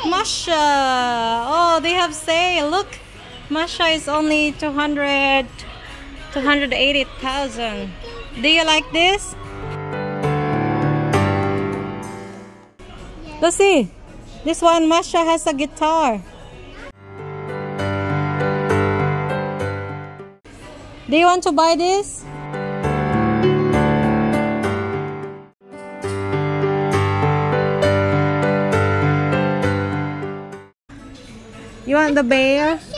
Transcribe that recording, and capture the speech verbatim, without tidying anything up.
Masha. Oh, they have sale. Look, Masha is only two hundred, two hundred eighty thousand. Do you like this? Let's see. This one, Masha has a guitar. Do you want to buy this? You want the bear?